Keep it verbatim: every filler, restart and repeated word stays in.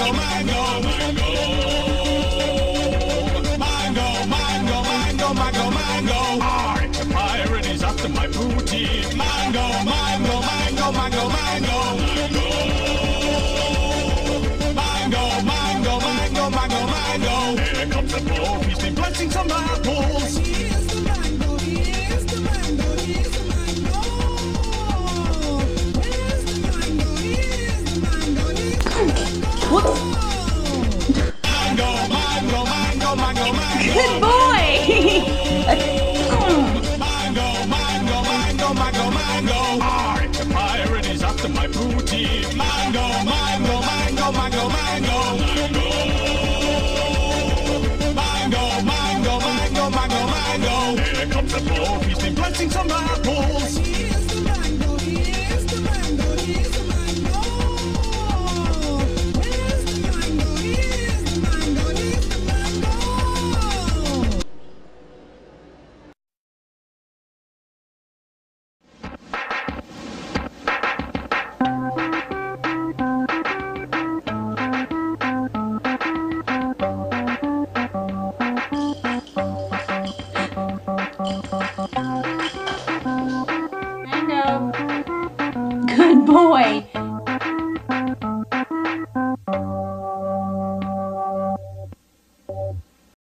mango, mango, mango. Mango, mango, mango, mango, mango. Ah, it's a pirate, he's after my booty. Mango, mango, mango, mango, mango. Mango, mango, mango, mango, mango. Here comes the bull, he's been planting some apples. Here's the mango, here's the mango, here's the mango. Where's the mango, here's the mango, here's the mango. Mango, mango, mango, mango, mango.